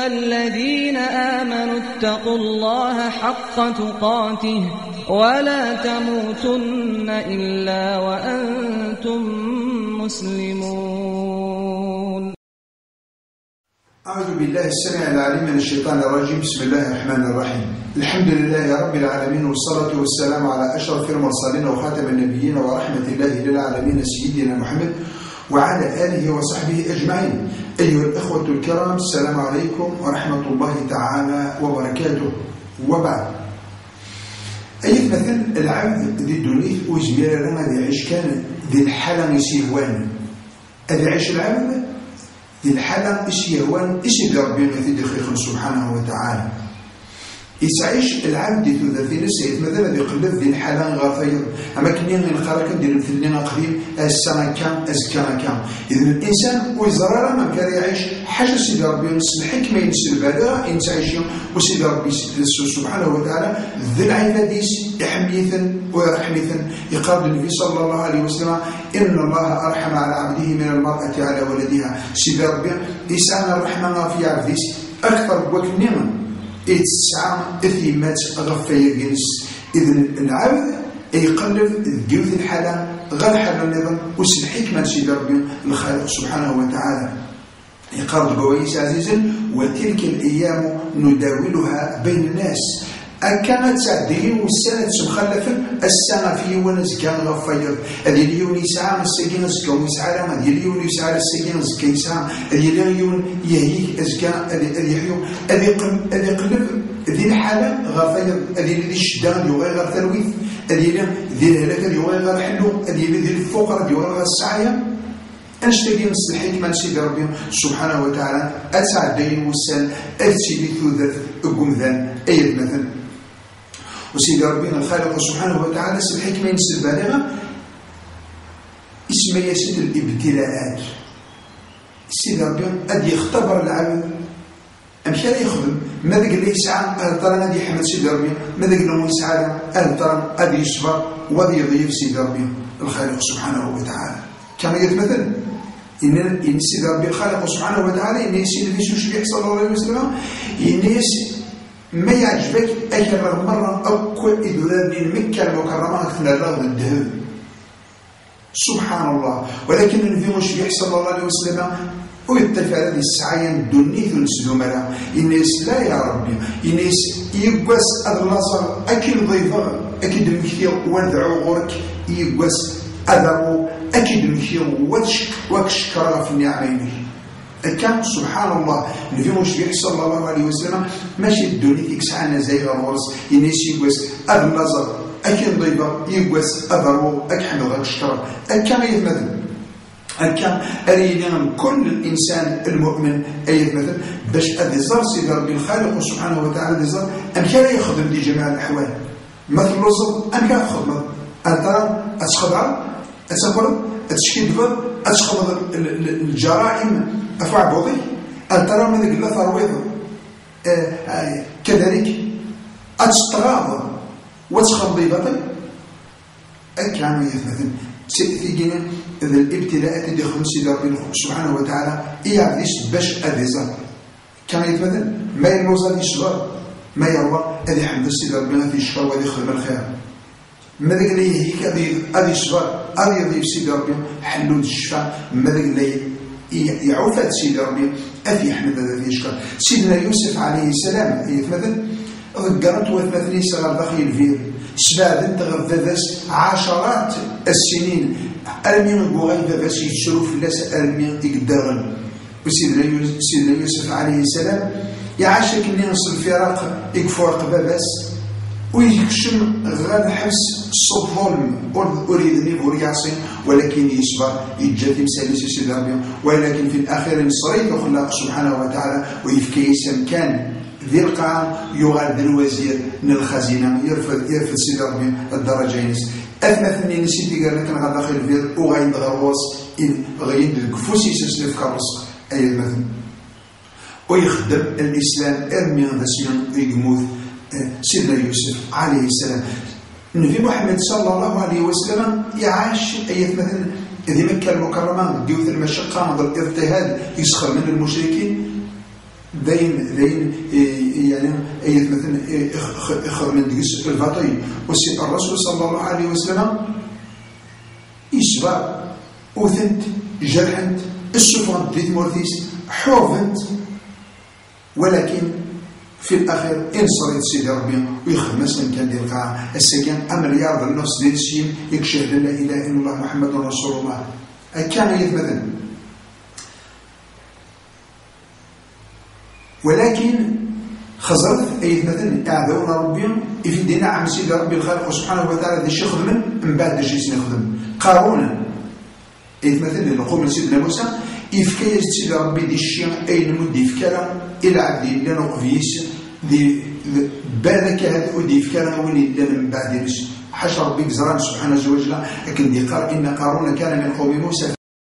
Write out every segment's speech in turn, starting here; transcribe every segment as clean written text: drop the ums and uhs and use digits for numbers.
الذين آمنوا اتقوا الله حق تقاته ولا تموتن إلا وأنتم مسلمون. أعوذ بالله السميع العليم من الشيطان الرجيم. بسم الله الرحمن الرحيم. الحمد لله رب العالمين، والصلاة والسلام على أشرف المرسلين وخاتم النبيين ورحمة الله للعالمين سيدنا محمد وعلى آله وصحبه أجمعين. أيها الأخوة الكرام، السلام عليكم ورحمة الله تعالى وبركاته. وبعد، أي مثل العبد ذي دونيث وزمير لنا ذي عيش كان ذي الحالة يسيهوان، ذي عيش العبد ذي الحالة يسيهوان يسير ربنا في دخيخ سبحانه وتعالى. يسعيش العبد ثلاثين سيد مثلا يقلب ذي الحالة غافير، أما كنين الخارق ندير مثلنا قريب السنة كام أزكانا كام. إذن الإنسان ويزرار ما كان يعيش حاجة سيد ربي الحكمة ينسي البلاغة ينسعيشهم، وسيد ربي سبحانه وتعالى ذي العباديس يحميثا ويرحميثا. يقال النبي صلى الله عليه وسلم إن الله أرحم على عبده من المرأة على ولدها. سيد ربي يسعنا الرحمة في عبديس أكثر وكنين يتسعى إثيمات غفاية جنس. إذن العبد يقلب الجوث الحالة غير حال النظام وسن حكمة سيد ربي الخالق سبحانه وتعالى. يقال بويس عزيزا وتلك الأيام نداولها بين الناس. كانت تعديه والسنة مخلفة السنة في ونزكى غفاير. هذه اليوم يسعى السجين زكى ويسعى لهم، هذه اليوم يسعى السجين زكى يسعى، هذه اليوم يهيك أزكى هذه يحيو هذه يقلب ذي الحالة غفاير. هذه ذي الشدة يغير غير تلويث، هذه ذي الهلاك يغير غير حلو، هذه ذي الفقر يغير غير السعية. أنشتكي نص الحكمة سيد ربي سبحانه وتعالى أتعدين والسن أتسيبي ثوذات القمذان أيد مثل. وسيد ربنا الخالق سبحانه وتعالى الحكمة ينسى البالغة اسمها سيد الابتلاءات. سيد ربنا أدي يختبر العبد أمشي يخدم ماذا قال لي يسعى أهل ترى نادي حمد سيد ربنا، ماذا قال له يسعى أهل ترى أدي يصبر وأدي يضيف سيد ربنا الخالق سبحانه وتعالى. كما يتمثل إن سيد ربي الخالق سبحانه وتعالى إن يسير في سوشي صلى الله عليه وسلم إن ما يعجبك أكثر مرة أو كل إدولاد من مكة المكرمة أكثر الرغد الذهب سبحان الله. ولكن النبي مشي صلى الله عليه وسلم ويتفع هذه السعي دونيث نسلو ملا الناس لا يا ربي الناس يقوس أدلازر أكل ضيفة أكيد المكثير وندعو غورك يقوس أدعو أكيد المكثير وكشكرا في النعمين. كان سبحان الله النبي مشي صلى الله عليه وسلم ماشي الدونيث يكسعنا زي الورس الناس يقوس أدلازر أكيد ضيفة يقوس أدعو أكحمل غكشكرا. كما يتمثل هكا أرينا كل الإنسان المؤمن أي مثل باش أدي زار سيد ربي الخالق سبحانه وتعالى دي زار أم كان يخدم دي جميع الأحوال مثل الرزق أم كان يخدم أنت أتخضع أتخبر أتشكيد أتخبر الجرائم أفعى بوضي أنت راه من ذلك ثرويض كذلك أتستغاض وتخبضي بطل أكان يثمثل سيدنا إذا الابتلاءات اللي خمس سيد ربي سبحانه وتعالى يعرفش باش أديزا كما يتمثل ما ينوزا يشغل ما يروى هذه حمد السيد ربنا في الشغل وهذه خدمة الخير. ماذا قال لي هيك هذه الشغل هذه يضيف سيد ربي حلول الشفاء. ماذا قال لي يعوفات سيد ربي أفي حمد هذا الشغل. سيدنا يوسف عليه السلام يتمثل قرأت وثلاثين سنة داخل الفيل سبعة تغذى عشرات السنين أرمي بوغيبة باش يتشرو في الناس أرمي يقدرن. وسيدنا يوسف عليه السلام يعاشك الناس الفراق يكفرق باباس ويكشم غير حبس الظلم أريدني بورياسين ولكن يصبر يتجاتي مسالس سيد ربي. ولكن في الأخير نصريت وخلق سبحانه وتعالى ويفكي سمكان ذي القاعة يغادر الوزير من الخزينة يرفض سيد ربي الدرجة ينس أثنى ثنين نسيتي قال لك أنا داخل الفير وغايد غروس غايد الكفوسي سيسلف كارس أي المثل ويخدم الإسلام أرمي غسيون يقموث سيدنا يوسف عليه السلام. النبي محمد صلى الله عليه وسلم يعاش أي مثل ذي مكة المكرمة ديوث المشقة مع الاضطهاد يسخر من المشركين ذين يعني أي مثلا يخرج من دقيس الفاطي الرسول صلى الله عليه وسلم يشبع وثنت جرحنت السفرة ديت مورثيس حوفنت، ولكن في الأخير انصرت سيدي ربي ويخدم مثلا كان ديال القاعة السكن أمر يرضى النفس ديال الشيم يكشف لا إله إلا الله محمد رسول الله. كان يتمثل، ولكن خزرت أي مثلا أعذونا ربي في دينا عم سيدي ربي الخالق سبحانه وتعالى دي شي خدم من بعد دي شي نخدم قارون أي مثلا نقوم لسيدنا موسى إفكاية سيدي ربي دي الشيء أي نمد إفكارا إلى عبد الله نقفيس دي بالك هذا ودي إفكارا وين إلا من بعد يبس حشر ربي جزران سبحانه وتعالى. لكن دي قال إن قارون كان من قوم موسى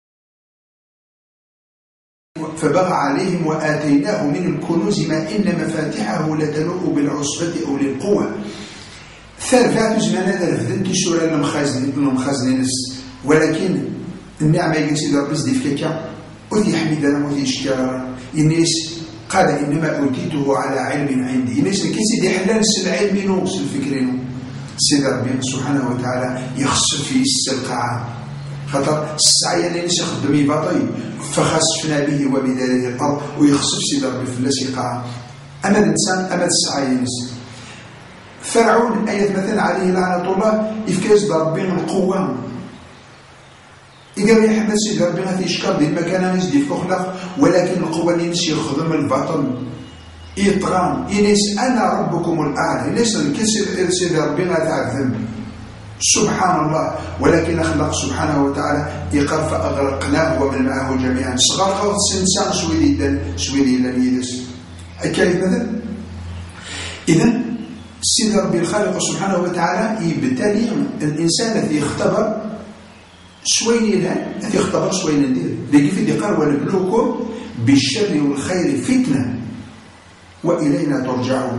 فبغى عليهم وآتيناه من الكنوز ما إن مفاتحه لتنوء بالعصبة أو للقوة. ثرفات زمان هذا رفضن كي سورة المخازن نفس، ولكن النعمة يقول ربي زدي فكاكا وذي حميد أنا وذي شكار الناس قال إنما أوتيته على علم عندي. الناس كي سيدي حلال العلم نوصل الفكرين سيدي ربي سبحانه وتعالى يخص في السلقعة خاطر السعي اللي نسي خدم يباطي فخسفنا به وبداره الأرض ويخصف سيدي ربي في اللاسقاعة. أما الإنسان أما السعي نسي فرعون آية مثلا عليه لعنة الله إفكاز ربي القوة إذا يا حمد سيدي ربي غادي يشكر ديال المكان نسدي في أخلاق، ولكن القوة اللي نسي يخدم الباطل إطغام إنيس أنا ربكم الأعلى إنيس الكسر سيدي ربي غادي تعذب سبحان الله. ولكن أخلق سبحانه وتعالى يقر فأغرقناه ومن معه جميعا صغار قوة سنسان سويدي لنيدس أكايد مثلا. إذن سيدي ربي الخالق سبحانه وتعالى يبتلي الإنسان الذي يختبر شوين لها الذي يختبر شوين ندير لكي في قال ونبلوكم بالشر والخير فتنة وإلينا ترجعون.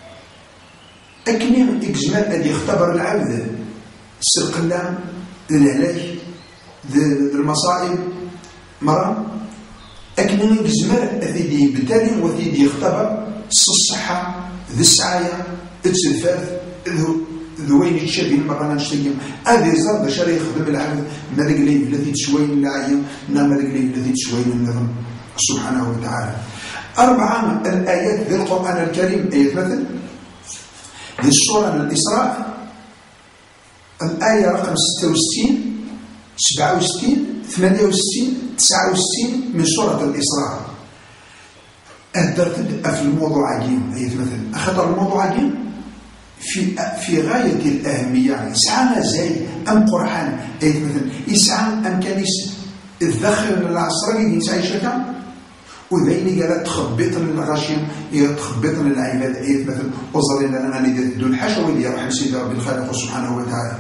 أكني إجمال الذي يختبر العبد السرق اللام الهلاك المصائب مرة أكني إجمال الذي يبتلي والذي يختبر الصحة ذي السعاية التلفاز ذوين يتشابهين مرة نشتيهم هذه زرد شري يخدم العبد ما ذاك اللي الذي تشوين العين نعم ذاك الذي تشوين النظم سبحانه وتعالى. 4 الآيات ذي القرآن الكريم آية مثل ذي السورة الإسراء الآية رقم 66 67 68 69 من سورة الإسراء. أدرت في الموضوع عجيب آية مثل أخطر الموضوع عجيب في غاية الأهمية. يسعى زي أم قرحان أي مثلا يسعى أم كنيس الذخر العصر يسعى شكا وذيني قالت تخبط للغاشيم تخبط للعباد أي مثلا وصل لنا غادي دون حاجة ويدي يرحم سيدي ربي الخالق سبحانه وتعالى.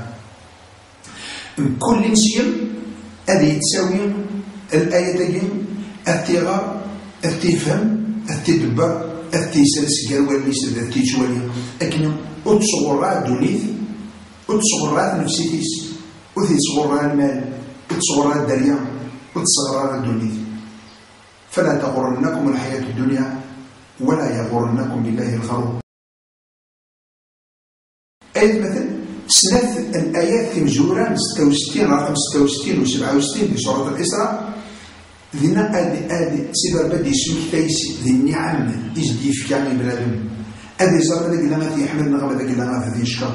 كل نسيم هذه تساوي الآية التغار التفهم التدبر التيسرس قال واللي سد التيشوالي أكنم أتصغرات دونيث أتصغرات نفسيتيس وتصغرات المال أتصغرات دريا وتصغرات دونيث. فلا تغرنكم الحياة الدنيا ولا يغرنكم بالله الغرور. أي مثل سنة الآيات مجورة 66 رقم 66 و 67 في سورة الإسراء ذينا آدي سيدر بدي يسمي كتايس ذي النعم إجدي في كامل بلادهم آدي زرنا ذاك لما يحملنا غابة ذاك لما في شكر.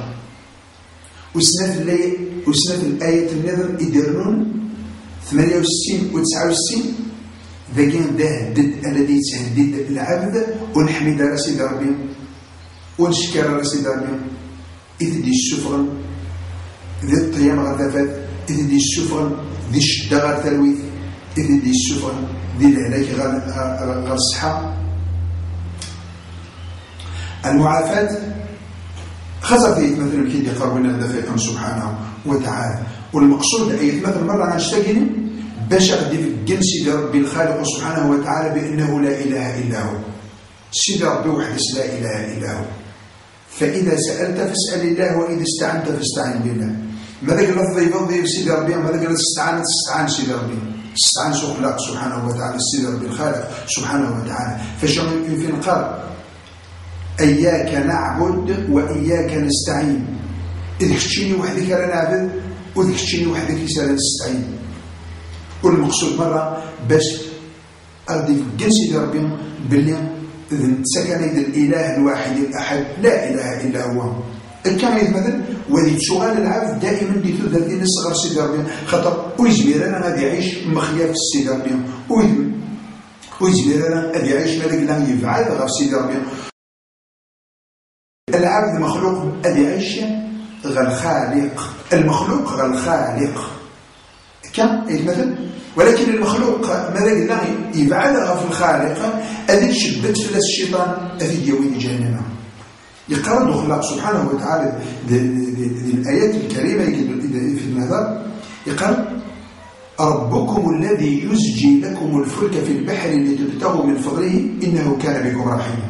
وسنة الآية النذر يديرون 68 و 69 ذاكين دهدد الذي تهدد العبد ونحمد على سيدي ربي ونشكر على سيدي ربي إذ دي السفغن ذي الطيام غثافات إذ دي السفغن ذي الشدة غير ثلويث إذ دي السفغن ذي العلاج غير الصحة المعافاة خاصة مثلا كي يقربنا هذا سبحانه وتعالى. والمقصود أي مثل مرة غنشتكي باش غادي في سيدي ربي الخالق سبحانه وتعالى بأنه لا إله إلا هو. سيدي ربي وحده لا إله إلا هو. فإذا سألت فاسأل الله وإذا استعنت فاستعن بالله. ماذاك اللفظ يفضي سيدي ربي ماذاك استعان سيدي ربي استعنسوا خلاق سبحانه وتعالى السيد ربي الخالق سبحانه وتعالى. فين قال إياك نعبد وإياك نستعين، إذا كتشيني وحدك لا نعبد وإذا كتشيني وحدك لا نستعين. والمقصود مرة باش أغدي في سيدي ربي باللي سكن الإله الواحد الأحد لا إله إلا هو. كان مثلا وهذه سؤال العبد دائما دي تذكر ديال الصغر سيدي ربي خاطر ويجبر انا غادي يعيش مخيا في سيدي ربي ويجبر انا غادي يعيش مالك لا يفعل غير سيدي ربي. العبد مخلوق غادي يعيش غير الخالق، المخلوق غير الخالق كان مثلا، ولكن المخلوق ماذا لا يفعل غير في الخالق هذه شدت في الشيطان هذه ديال جهنم. يقرض خلق سبحانه وتعالى الآيات الكريمة في النظر يقول ربكم الذي يزجي لكم الفلك في البحر لتبتغوا من فضله إنه كان بكم رحيما.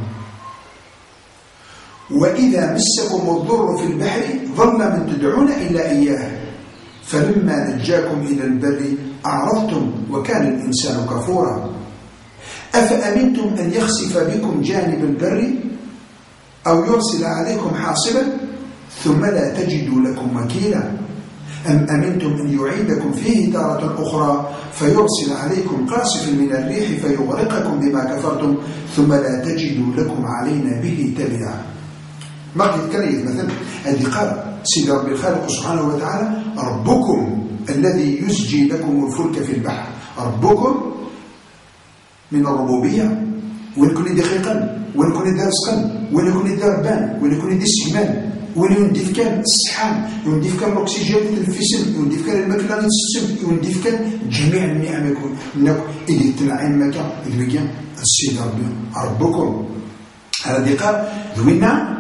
وإذا مسكم الضر في البحر ظل من تدعون إلا إياه فلما نجاكم إلى البر أعرضتم وكان الإنسان كفورا. أفأمنتم أن يخسف بكم جانب البر أو يرسل عليكم حاصبا ثم لا تجدوا لكم وكيلا أم أمنتم أن يعيدكم فيه تارة أخرى فيرسل عليكم قاصفا من الريح فيغرقكم بما كفرتم ثم لا تجدوا لكم علينا به تبعا. ما قد كان مثلا هذه قال سيد ربي الخالق سبحانه وتعالى ربكم الذي يزجي لكم الفلك في البحر. ربكم من الربوبية وين كل دقيقا وين كل دار سقن وين كل دار بان وين كل دي السمان وين ينديف كان السحام ينديف كان الاكسجين التنفسي ينديف كان الماكله السم ينديف كان جميع النعم يكون انك اذا تنعم مكان اذا السيد ربي ربكم هذا قال ذوينا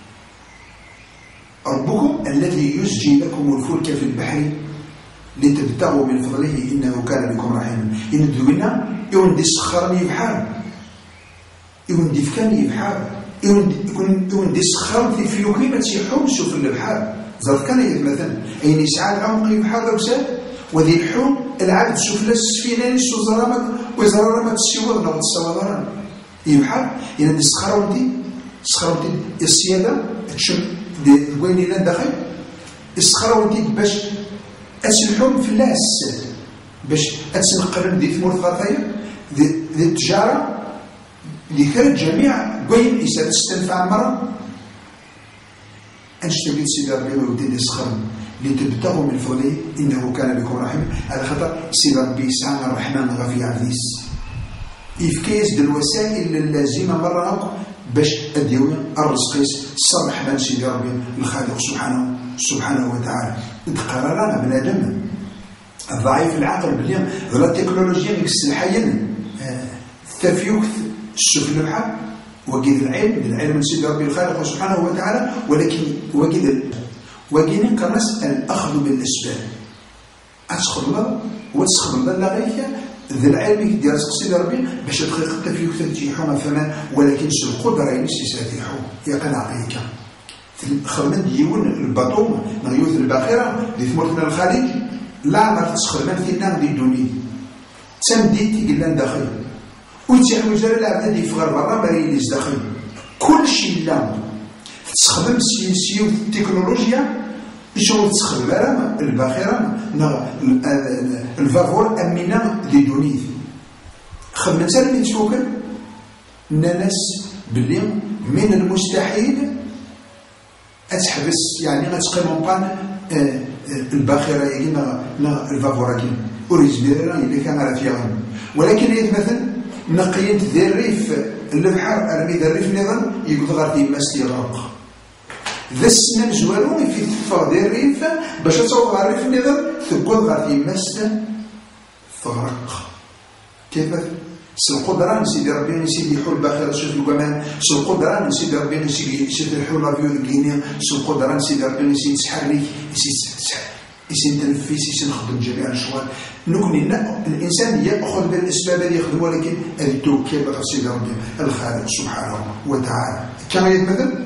ربكم الذي يزجي لكم الفلك في البحر لتبتغوا من فضله انه كان بكم رحيما. ان ذوينا يوندي سخرني بحال يوندي فكاني بحال يوندي سخرتي في يوكيمة يحومسوا في البحر زرت كان مثلا أين يسعى العمق بحال ربسات وذي الحوم العبد سفلى السفينة نسو زرامك وزرامك السيوة نغط السوادران يبحال يعني سخرتي السيادة تشم وين إلى داخل سخرتي باش أسلحهم في اللاس باش أتسنقرن دي ثمور ثلاثية ذي التجارة لكرة جميع قوين إسا تستنفع مرة أنشتغل سيدي ربي ودين يسخرن لتبتغوا من فضله إنه كان بكم رحيما. على خطر سيدي ربي سعنا الرحمن غفي عزيز إفكيس بالوسائل اللازمة مرة باش أديوين الرزقيس الصرح من سيدي ربي الخالق سبحانه وتعالى. قرارنا بنادم الضعيف العقل باليوم ذو التكنولوجيا السلحيين تفيوك السفل الحق وجد العلم من سيد ربي الخالق سبحانه وتعالى، ولكن وجد كمس الأخذ بالأسباب أسخر الله وتسخر الله لا غير ذي العلم ديال سيد ربي باش تدقيق تفيوك تتيحوما فمان ولكن القدرة ينسي ساتيحو يقل عليك خرمت ديون البطوم نغيوث الباخرة دي ثمرتنا الخليج لا عمر تسخر من في النام دي الدنيا تمديتي قلنا داخل ويتيح وزارة العبد يفغر برا مريل يزدخل كل شيء لا تستخدم سياسية والتكنولوجيا شغل تستخدم الباخرة الفافور أمينة دي دونيث خدمت سالمين سوكر ناس باللي من المستحيل أتحبس يعني غتقيمون بان الباخرة يجينا الفافورة كين وريزبيرا اللي كان على فيها ولكن مثلا نقيت ذي الريف البحر أرمي ذي الريف نظام يقول غارتي ماستي غرق ذا السنة زوالو في تفاق ذي الريف باش تصور غارتي النظام تقول غارتي ماستي غرق. كيف سالقدرة نسيدي ربي نسيدي يحول باخرة شوف القمان سالقدرة نسيدي ربي نسيدي يحول رافيو الكينيا سالقدرة نسيدي ربي نسيدي يسحرني يسين تنفيس يسين نخدم جميع الأشغال نكون الإنسان يأخذ بالأسباب اللي يخدم ولكن التوكيل بقصيد ربي الخالق سبحانه وتعالى. كما يتمثل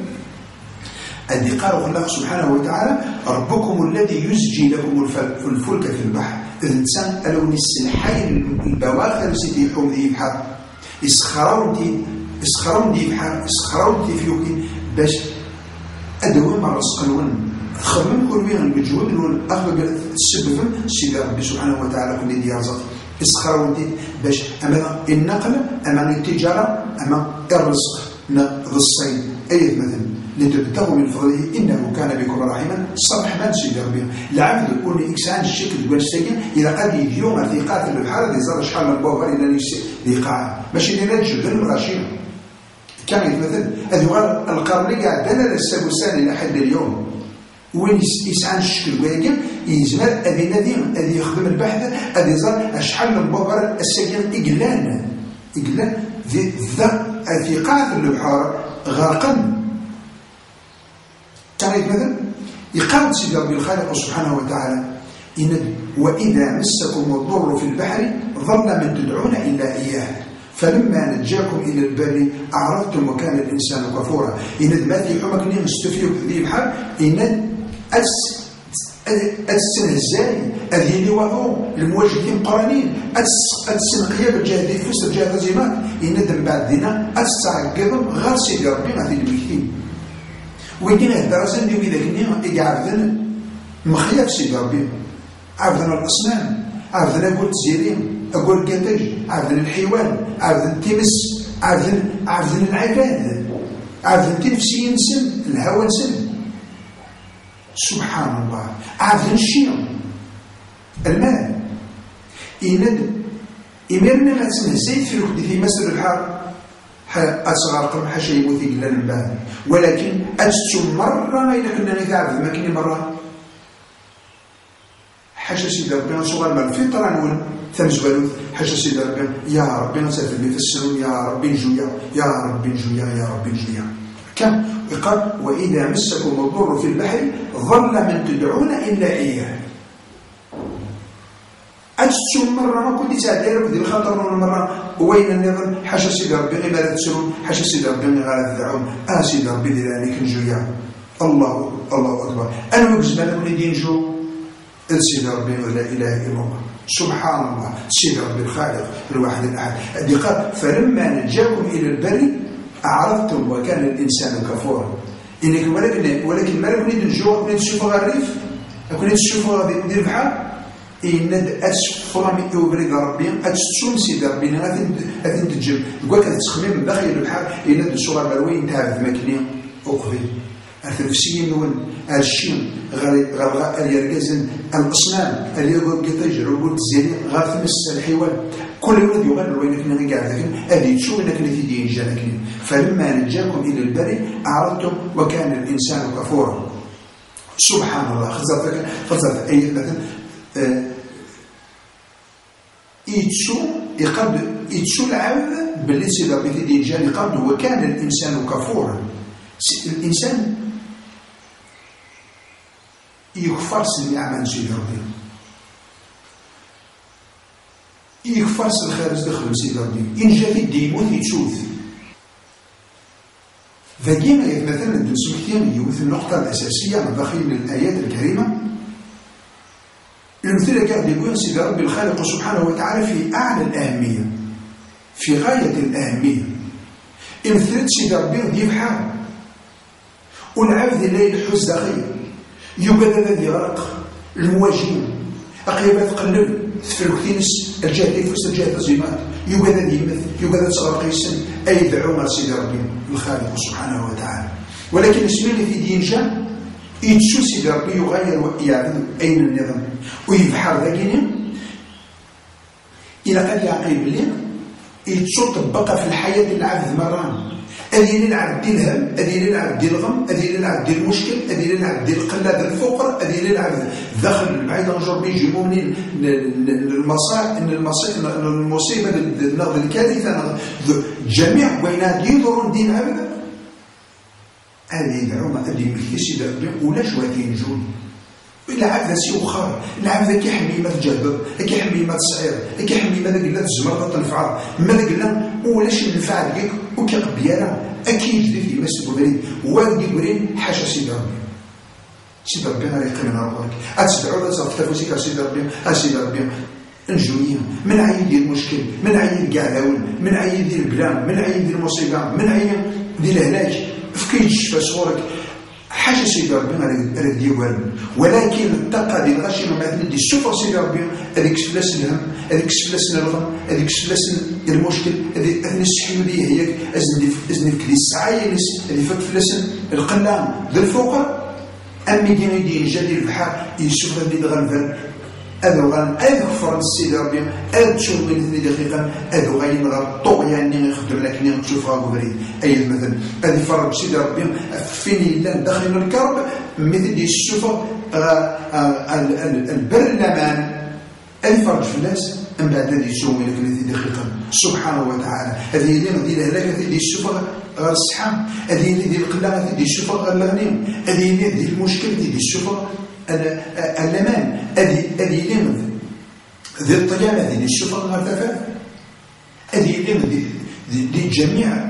الذي قال الله سبحانه وتعالى ربكم الذي يزجي لكم الفلك في البحر الإنسان ألو نسلحي البواخر سيدي يحوم ذي بحر يسخرون دي بحر يسخرون دي فيوكي باش أدوين مع الرزق الون خمم كل وين المجهود الون أخذ السبب سيدي ربي سبحانه وتعالى كل دي يرزق يسخرون دي باش أما النقل أما التجارة أما الرزق ذو الصيد أي مثلا لتبتغوا من فضله إنه كان بكم رحيما صبح ما سيدي ربي العبد يكون إنسان الشكل تقول ساكن إذا قد يوم ارتقاء البحر اللي زار شحال من بوفر إلى لقاء ماشي اللي نجد المغاشين كان يتمثل هذا القرن اللي قاعد دنا للسبوسان إلى حد اليوم وين يسعى الشكل ويقول يزمر أذي نذير أذي يخدم البحث أذي زار شحال من بوفر الساكن إقلان ذا ارتقاء البحر غرقا كان يتمثل يقال سيدي ربي الخالق سبحانه وتعالى وإذا مسكم الضر في البحر ظل من تدعون إلا إياه فلما نجاكم إلى البر أعرضتم وكان الإنسان كفورا إن ما في حمك نيم استفيق ذي البحر إن السنهزاي أذيني وهو المواجهين قرانين السنقية بالجهد فسر جهد زيمات إن دم بعد دينا السعقهم غير سيدي ربي ما في المكتين ويجينا الدراسة اللي وإذا كنا يعرفنا مخيف سيدي ربي عرفنا الأصنام عرفنا قلت زيرين أقول قتج عرفنا الحيوان عرفنا التمس عرفنا العباد عرفنا التنفسيين سن الهوى سن سبحان الله عرفنا الشيء المال إمرنا ما تسنه زيت في الوقت في مسر الحار أصغر قرب حاشا يموت إلا البال ولكن أجتم مرة إذا كنا نتعرف ما كنا مرة حاشا سيدي ربنا صغر ما الفطرة نقول ثمزبالوث حاشا سيدي ربنا يا ربنا سافر بي في السنون يا ربي نجويا يا ربي نجويا يا ربي نجويا كم يقال وإذا مسكم الضر في البحر ظل من تدعون إلا إياه أجتم مرة ما كنت تعدير بدي الخطر مرة وين النظام حاشا سيدي ربي غير ما تسرون حاشا سيدي ربي غير تدعون سيدي ربي ذلك نجويا الله أكبر أنا وقز ما نقول دي نجو سيدي ربي ولا إله إلا الله سبحان الله سيدي ربي الخالق الواحد الأحد الذي قال فلما نجاكم إلى البر أعرضتم وكان الإنسان كفورا إنك ولكن ما نريد نجوا نريد نشوفوا الريف نريد نشوفوا ندير البحر إن أسفر من أوبريد ربي أتسون سيدي ربي غادي تجم تقول كتخمم من داخل البحر إن الصورة مروي نتاع الماكينة أقضي التفسير نون الشين غير اليرجزن الأصنام اللي يقول قطيج ربوت زين غير تمس الحيوان كل ولد يغني وين كنا قاعد لكن هذه تشوف انك نتيجه جالك فلما نجاكم الى البر اعرضتم وكان الانسان كفورا سبحان الله خزرت اي مثلا يتسو العبد باللي سيدي ربي تيدي جاني قبل وكان الانسان كفورا الانسان يكفر النعمة سيدي ربي يكفر الخارج دخل سيدي ربي إن جا في الدين يموت يتشوف فكيما مثلا ندرسو كثير يوث النقطة الأساسية من داخل الآيات الكريمة المثل قاعد يقول سيدي ربي الخالق سبحانه وتعالى في أعلى الأهمية في غاية الأهمية المثل سيدي ربي يبحر والعبد لا يحس داخل يوجد الذي غرق المواجهين أقيبات قلب في الوكتينس الجهد يفوس الجهد الزيمات يوجد الذي يمثل يوجد صغر قيسا أي دعوة سيدي ربي الخالق سبحانه وتعالى ولكن اسمين في دين جان يتسو سيدي ربي يغير ويعلم أين النظام ويبحر ذاكين إلى قد يعقيب لنا يتسو طبقة في الحياة العبد مران أذي للعبد الهم أذي للعبد الغم أذي للعبد المشكل أذي للعبد القلة الفقر أذي للعبد دخل البعيد نجر بيجيبوا منين المصيبة النغض الكارثة جميع وينات يضرون دين عبد هذه دعوة أدي مكيسي دعوة ولا شواتين جون العبد سيوخر العبد كيحمي ما تجهبب كيحمي ما تصعير كيحمي ما ذاك لا تزمر تنفع ما ذاك لا ولاش ينفع ديك وكيقبيانا اكيد في مسك بريد وادي برين حاشا سيدي ربي سيدي ربي غير يقيمنا روحك أتسدعو تصرف تفوسيك سيدي ربي سيدي ربي نجويين من عين ديال المشكل من عين كاع داول من عين ديال البلان من عين ديال المصيبة من عين ديال الهلاك فكي تشفى صورك حاجة سيدي ربي غير ديوال ولكن الطاقة ديال غاشي مثلا ديال السفر سيدي ربي هذيك سفلاس الهم هذيك سفلاس الغم هذيك سفلاس المشكل هذيك السحيو ديال هياك ازني في السعاية هذيك فلاس القلام ذا الفقر أمي كاين يدين جدي البحر يسوف اللي غنفر هذا غان كفر السيد ربي هذا تشوف من 2 دقيقة هذا غاين غير طغيان اللي يخدم لك اللي تشوفها قبري أي مثلا هذه فرق سيد ربي فين إلا داخل الكرب مثل السفر البرلمان هذه فرق في الناس من بعد هذه تشوف لك 2 دقيقة سبحانه وتعالى هذه اللي غادي لهلاك هذه السفر غير الصحة هذه اللي ديال القلة هذه السفر غير الغنيم هذه اللي ديال المشكل ديال السفر الأمان هذه اللي ذي الطيام هذه السفر غير التفاف هذه اللي دي جميع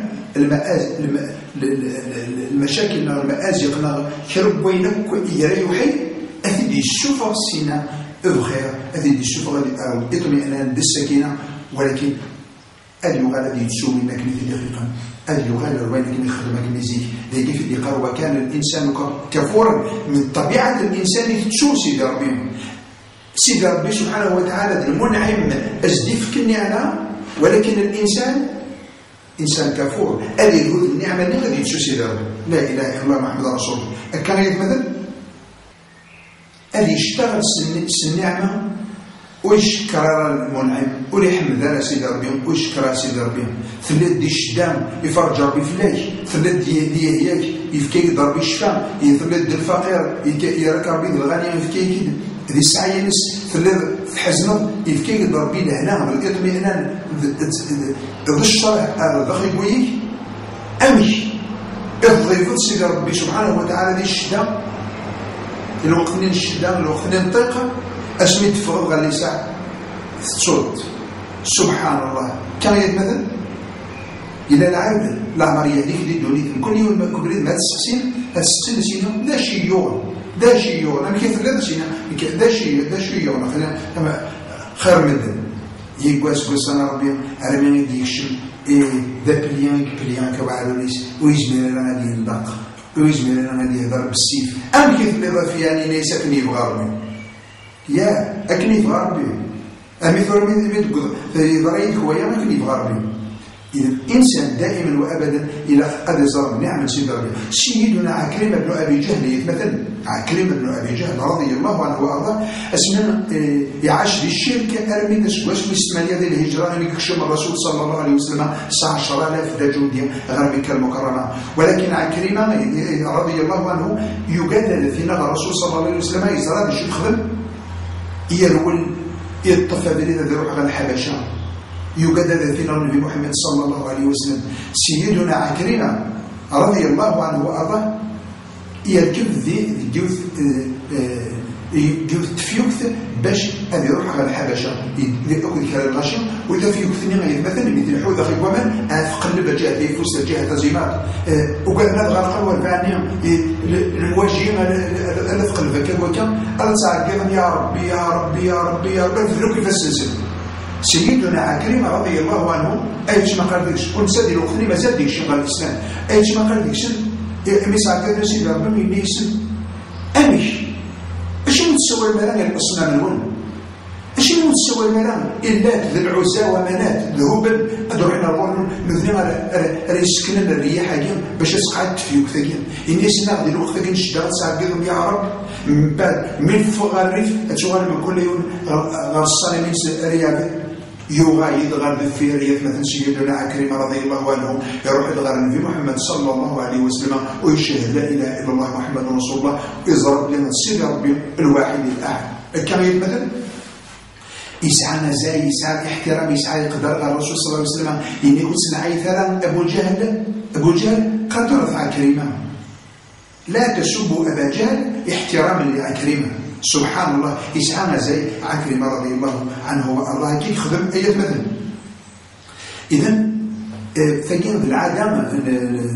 المشاكل المآزق كرب وينك يريحي هذه السفر سينا بخير هذه السفر اطمئنان بالسكينة ولكن اليوغا الذي تسوي منك 2 دقيقة اليوغا الذي يخدمك مزيك ذلك في الإقار وكان الإنسان كفورا من طبيعة الإنسان تسوي سيدي ربي سبحانه وتعالى المنعم أزدف كالنعمة ولكن الإنسان إنسان كفور هذه الهود النعمة اللي غادي تسوي سيدي ربي لا إله إلا الله محمد رسول الله كان يتمثل هذه يشتغل النعمة ويشكر المنعم ويحمد على سيدي ربي ويشكر سيدي ربي ثلاث دي الشدام يفرج ربي فلاش ثلاث دي هياك يفكي ضربي الشفا ثلاث دي الفقير يراك ربي الغني يفكي كده هذه السعي نس ثلاث حزن يفكي ضربي لهنا بالاطمئنان ذو الشرع الضخي ويك امشي الضيف سيدي ربي سبحانه وتعالى دي الشدام الوقت من الشدام الوقت من الطاقه اسميت فوق غالي ساعة تصوت سبحان الله كان يتمثل إلى العابد العمرية ديك دي دونيت كل يوم كبريت ما تسقسين سينا دا شي يوم أنا كيف لا سينا دا شي يوم خلينا خير من ذا يقواس أنا ربي عربي يكشم ذا بليان كبعلوليس ويزمير لنا دي الدق ويزمير لنا دي ضرب السيف أنا كيف لا في يعني ليس كني بغربي يا أكني في غربي أمي في ضريك هو يا أكني في غربي إذا الإنسان دائما وأبدا إلى قد زار نعمة سيدي ربي سيدنا عكرمة بن أبي جهل يتمثل عكرمة بن أبي جهل رضي الله عنه وأرضاه أسمنا يعاش الشرك أرمي نسواش في الثمانية ديال الهجرة اللي كشم الرسول صلى الله عليه وسلم 19,000 دجودية غير مكة المكرمة ولكن عكرمة رضي الله عنه يجادل في نظر الرسول صلى الله عليه وسلم يزرع باش يخدم يرول يطفى بريد ذي روح على الحبشة يجدد في النبي محمد صلى الله عليه وسلم سيدنا عكرمة رضي الله عنه وأرضاه يركب ذي جوث تفيوكث باش هذه يروح على الحبشة يأكل كلام الغشم وإذا فيوكثني مثلا مثل حوذ أخي ومن أثقلب جهة يفوس جهة زيمات وقال نضغط القوة الفانية المواجهين الأثقل فكا وكا ألتعقيضا يا ربي يا ربي يا ربي يا ربي فذلوك فالسلسل سيدنا عكرمة رضي الله عنه أيش ما قال ذيكش ونسادي الوقتني ما زاد ديكش قال الإسلام أيش ما قال ذيكش ميسا كذا سيدي ربي ميسن أمش أشي متسوى الملان الأصنام الون أشي متسوى الملان إلا ذي العزى ومنات ذهوبا أدرعنا الظن مثنين على يسكنن الرياح أجيم باش يسقعد فيوك ثقيم إني سناغ دي الوقت ثقين شداد ساقيضهم يا رب من بعد من فوق الريف أتشغل من كل يوم غرصاني من رياضي يغايد غرب في رياض مثل سيدنا عكرمة رضي الله عنه يروح يدغر النبي محمد صلى الله عليه وسلم ويشهد لا إله إلا الله محمد رسول الله ويضرب لنا سيد ربي الواحد الأحد كما يتمثل يسعى نزاي يسعى احترام يسعى يقدر الرسول صلى الله عليه وسلم إن يكون سنعي ثلا أبو جهل قد رفع عكرمة لا تسبوا أبا جهل احتراما لعكرمة سبحان الله يسعى زي عكرمة رضي الله عنه والله كي يخدم أي مثل إذن فكين بالعادة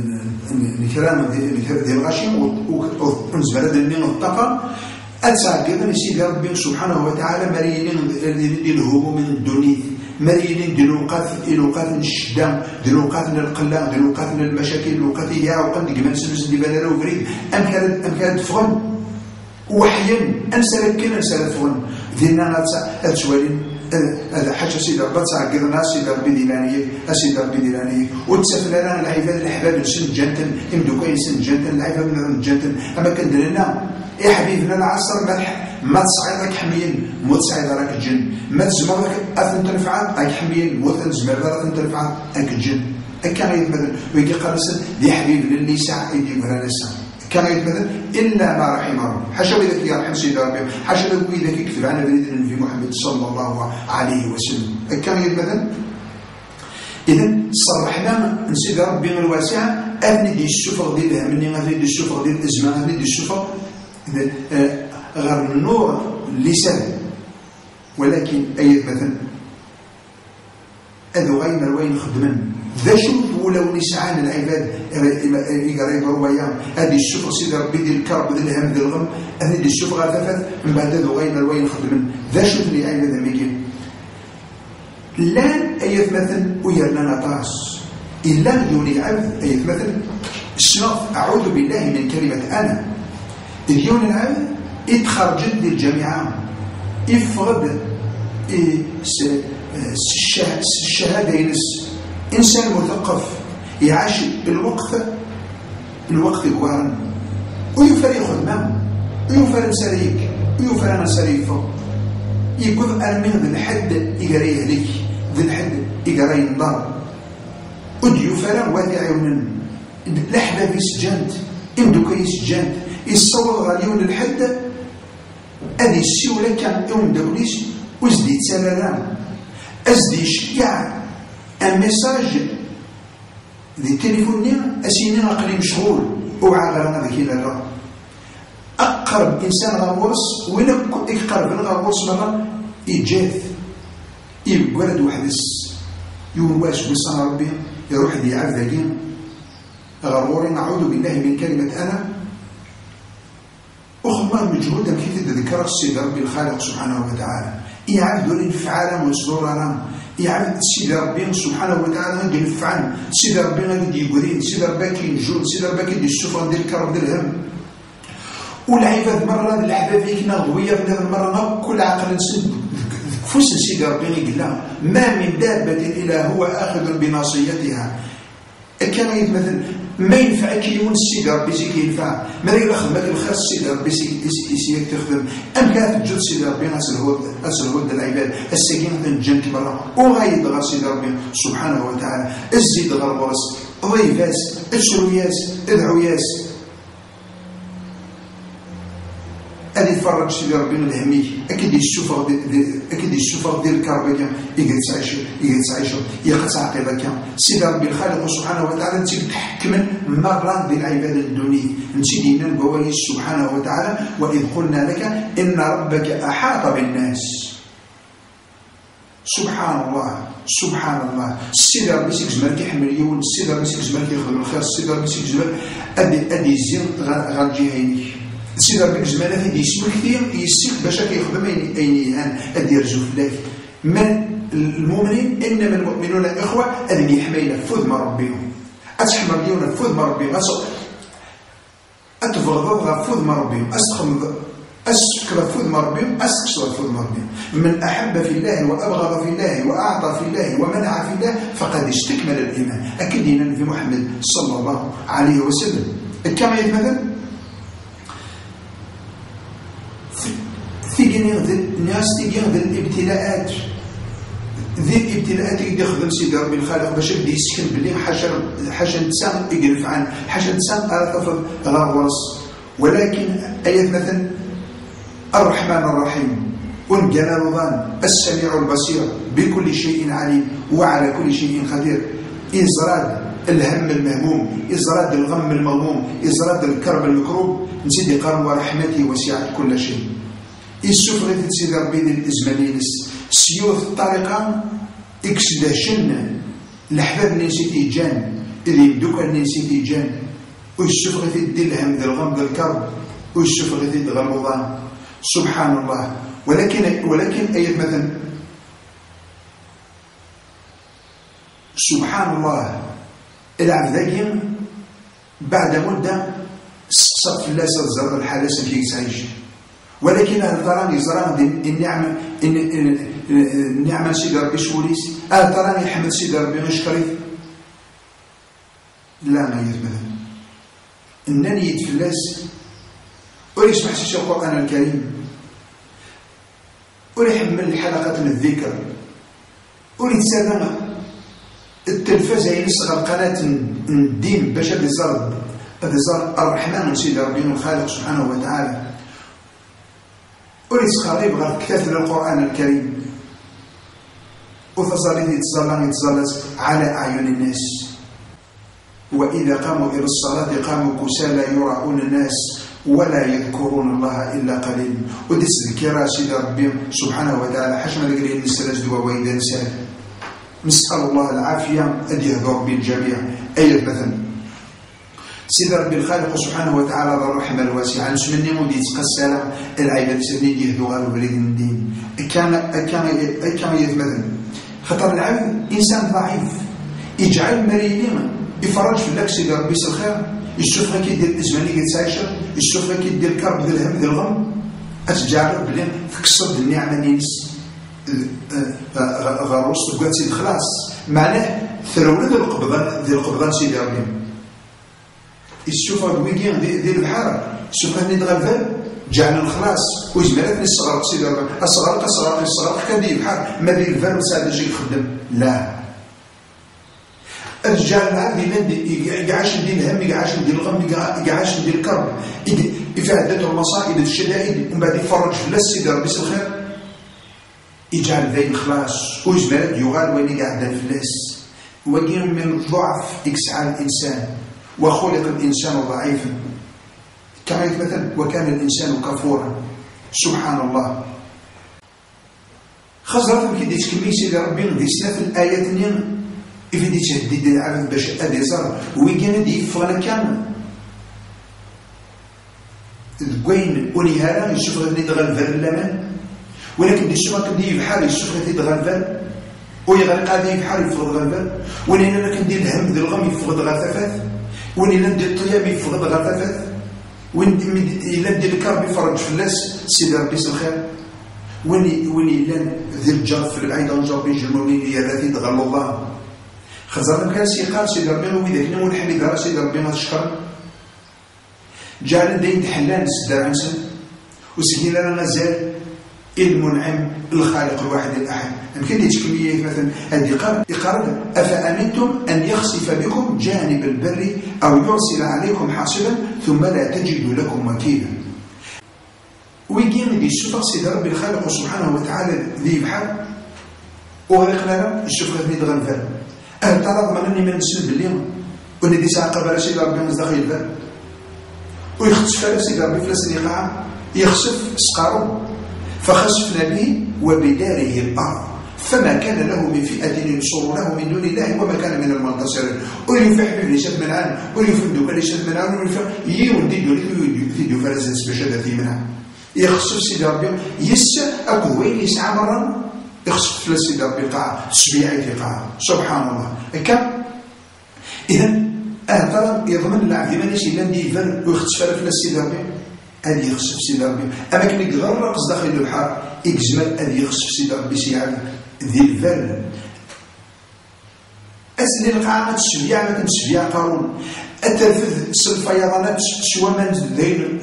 الكلام ديال الغاشي ونزبر هذا اللي الطاقه أتساقط سيدي ربي سبحانه وتعالى مريين الهموم من الدنيا، مريين ديال الوقات الشدة، ديال الوقات القلة، ديال الوقات المشاكل، الوقات يا وقت كمان سلس دي بلاله وفريد أم كانت فغن وحيا أنسى فغن ديالنا هاد هذا حاجة سيدي ربي تعقدنا سيدي ربي ديلانيك وتسافر لنا العباد الأحباب نسن جنتن إمدوكا ينسن جنتن العباد من جنتن أما كندير لنا يا حبيبنا العصر ما تصعد راك حميين مو تصعد راك الجن ما تزمر راك أثن تنفعل راك حميين مو تنزمر راك تنفعل راك الجن كان يتمثل ويجي قرص يا حبيب للي ساعة يدي ولا نسا كان يتمثل إلا ما رحم ربي حاشا وإذا يرحم سيدي ربي حاشا وإذا يكتب عن بريد النبي محمد صلى الله عليه وسلم كان يتمثل إذا صرحنا سيدي ربي من الواسعة أثني دي السفر ديالها مني أثني دي السفر ديال الأزمان أثني دي السفر غير النور اللسان ولكن أي مثلا أذو غير وين خدمن ذا شوف ولو نسعان العباد يقرأ روايا هذه الشوف سيدي ربي ديال الكرب ديال الهم ديال الغم هذه الشوف غاففت من بعد أذو غير وين خدمن ذا شوف اللي عباد ميكين لان أي مثلا ويرنا نطاس إلا دوني عبد أي مثلا الشنط أعوذ بالله من كلمة أنا اليوم العام يتخرج للجامعة يفرض الشهادة ينس إنسان مثقف يعيش الوقت الوارن ويفرق خدمة ويفرق سريك ويفرق سريفه يقول أنا من ذي الحد يقرأيه لك ذي الحد يقرأي النظر وديوفرق وادي عيونا لحبة بيسجانت إمدوك يسجانت يصور غاليون الحد هذه السيولة كان يوم دوليس وزدي تسالنا أزدي شيع الميساج دي تليفوني أسيني أقلي مشغول وعاغرنا ذاك الرا أقرب إنسان غاورس وين يقرب الغاورس مرة يجاث يقعد وحدس يوم واش بصنا ربي يروح يعرف ذاكين غروري نعوذ بالله من كلمة أنا أخبار مجهودة كيف تذكر السيد ربي الخالق سبحانه وتعالى يعرف دول الفعالة والسرورة يعرف السيد ربي سبحانه وتعالى غادي ينفعن السيد ربي غادي يقرين السيد ربي كينجود السيد ربي كيدير السفر ديال الكرب ديال الهم والعباد مرة الأحباب فيك نغوية في هذه المرة كل عقل نسد فوس السيد ربي يقول ما من دابة إلا هو آخذ بناصيتها كان يتمثل ما ينفعك يون السيد ربي سيك ينفع ما يقول خدمك الخير السيد ربي سيك تخدم أم كانت تجد سيد ربي أسل هود العباد السكينة الجنة مرة وغايد غير سيد ربي سبحانه وتعالى الزيد غير ورس ضيفاس اشروياس ادعوياس هذه تفرج سيدي ربي من الهمي أكيد السفر ديال الكربية يقعد تعيشو يقطع عقيدة سيدي ربي الخالق سبحانه وتعالى نتي تحكمن مرة ديال العبادة الدنيا نتي دينا البواليس سبحانه وتعالى وإذ قلنا لك إن ربك أحاط بالناس سبحان الله السيد ربي سيك جمال كيحمل يون السيد ربي سيك جمال كيخدم الخير السيد ربي سيك جمال أدي الزين غير جهيني السيد ربي الجمالات اللي يسمى كثير يسيق باش كيخدم أينيهان أدي يرجو فلاك من المؤمنين إنما المؤمنون إخوة أذن يحمينا فذ ما ربيهم أتحمل ليونا فذ ما ربيهم أتفضل فذ ما ربيهم أسكر فذ ما ربيهم أسكر فذ ما ربيهم من أحب في الله وأبغض في الله وأعطى في الله ومنع في الله فقد استكمل الإيمان أكيد النبي محمد صلى الله عليه وسلم كما يتمثل الناس تيجي الابتلاءات ذي الابتلاءات اللي يخدم سيدي ربي الخالق باش يبدا يسكن باللي حاجه انسان يقرف عن حاجه انسان ارتفض غاورس ولكن ايات مثلا الرحمن الرحيم والجلال ظان السميع البصير بكل شيء عليم وعلى كل شيء قدير إزراد الهم المهموم إزراد الغم المغموم إزراد الكرب المكروب نزيد قال ورحمتي وسعت كل شيء السفر سيدي ربي ديال الازمانينس سيوف الطريقه اكسداشن الحباب اللي نسيتي جان اللي يبدوك اللي نسيتي جان ويشوف غير يدي الهم ديال الغم ديال الكرب ويشوف غير يدي غمضان سبحان الله. ولكن أي مثلا سبحان الله العبد بعد مدة سقط في الله زرق الحالة كي يسعيش. ولكن هل تراني زران النعمة سيدي ربي شوليس؟ هل تراني حمد سيدي ربي غشكريت؟ لا ما يثبت إنني يتفلس ويسمح سيش القرآن الكريم ويحمل حلقة من الذكر ويتسلم التلفاز ينصغر قناة الدين باش يزار الرحمن سيدي ربي الخالق سبحانه وتعالى وليتقرب غير كتاب القرآن الكريم وتصلي يتزلط على أعين الناس. وإذا قاموا إلى الصلاة قاموا كسالى يراؤون الناس ولا يذكرون الله إلا قليلا. وتذكر سيدي ربي سبحانه وتعالى حشم القرين السلاس دوا وإذا نسال نسأل الله العافية أن يهدر بالجميع. أي مثلا سيدي ربي الخالق سبحانه وتعالى ذو الرحمة الواسعة نسمني ودي تقسل العباد سنين يهدو غير بريد الدين كان يتمثل خطر العبد إنسان ضعيف يجعل مريم يفرج في لك سيدي ربي الخير يشوف كي يدير الأزمة اللي كتعيشها يشوف كي يدير الكرب ديال الهم ديال الغم أتجعل بلي تكسر النعمة نينس غروس تبقى سيد خلاص معناه ثرولة ديال القبضان سيدي ربي يشوف الويكين ديال البحر يشوف هني دغالفال جعل الخلاص ويجمالات الصغار سيدي ربي الصغار كان ديال البحر ما ديال الفال وساعد يجي يخدم لا الرجال العادي يقعاش ندير الهم يقعاش ندير الغم يقعاش ندير الكرب يفعدته المصائب الشدائد ومن بعد يفرج في الله سيدي ربي الخير يجعل ذي الخلاص ويجمالات يغال وين قاعد الفلاس. وكين من الضعف يسعى الإنسان وخلق الإنسان ضعيفا كما يتمثل وكان الإنسان كفورا سبحان الله. خزرت كي ديت كمي سيدي ربي غدي في الآيات نين إذا ديت تهديد العبد باش أدي صار ويكان دي يفغنا كامل وين ونهارا يشوف غير دغال فال اللمان ولكن دي سما كندي بحال يشوف غير دغال فال ويغرق هذه بحال يفغد غالفال ولين انا كندير الهم ديال الغم يفغد غالفات ولين ندير الطياب يفغد غالفات وين الا ندير الكرب يفرج في الناس سيدي ربي الخير وين الا ذي الجرف في العيد ونجرب يجمعوني يا الذي تغلوا الله خزرنا كان سيقال سيدي ربي وإذا كنا ونحمد على سيدي ربي ما تشكر جعل دين تحلان سدار عنسن وسكينا لنا مازال المنعم الخالق الواحد الأحد. يمكن دي تكمية مثلا هذه يقال أفأمنتم أن يخسف بكم جانب البر أو يرسل عليكم حاصبا ثم لا تجدوا لكم وكيلا. ويجينا دي السفر سيدي ربي الخالق سبحانه وتعالى ذي بحر وغرقنا السفر ذي دغنفال أهل ترى ضمنني من نسلب اليوم وندي ساعة قبل سيدي ربي مصداق البال ويخسف على سيدي ربي فلاس الإيقاع يخسف سقارو فخسفنا به وبداره الأرض فما كان له من فئة ينصرونه من دون الله وما كان من المنتصرين وليفح بليشات منعان وليفندو بليشات منعان وليفح يولدي ديو فرزنس بشدة منها يخسف سيدي ربي أكو وين يسعى مرة يخسف فلاس سيدي ربي قاع سبيعي في قاع سبحان الله كم إذن ترى يضمن العبد مانيش إلا ندي يفر ويخسف فلاس سيدي ربي أدي يخسف سيدي ربي أما كان يغرق داخل البحر يجمل أدي يخسف سيدي ربي سيعاد ذي الفل أسلي القاعة تسبيع ما تسبيع قارون التلفذ الفيضانات شوامان ذين